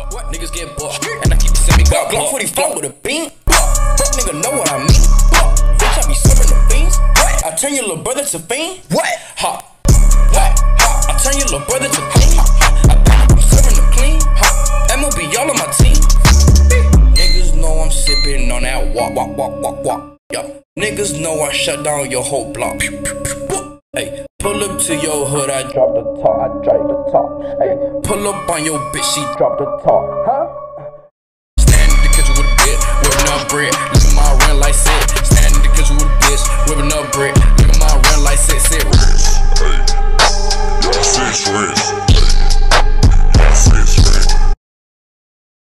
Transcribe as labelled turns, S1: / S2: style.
S1: Niggas get booked, and I keep it semi-Glock 45 with a beam. Fuck nigga know what I mean. Bitch, I be serving the beans. I turn your little brother to fiend. What? Ha. I turn your little brother to fiend. I'm serving the clean. MOB all on my team. Niggas know I'm sipping on that walk. Yo, niggas know I shut down your whole block. Hey, pull up to your hood, I drop the top, I drive the top. Hey, pull up on your bitch, she drop the top. Huh? Stand in the kitchen with a bit, whipping up bread.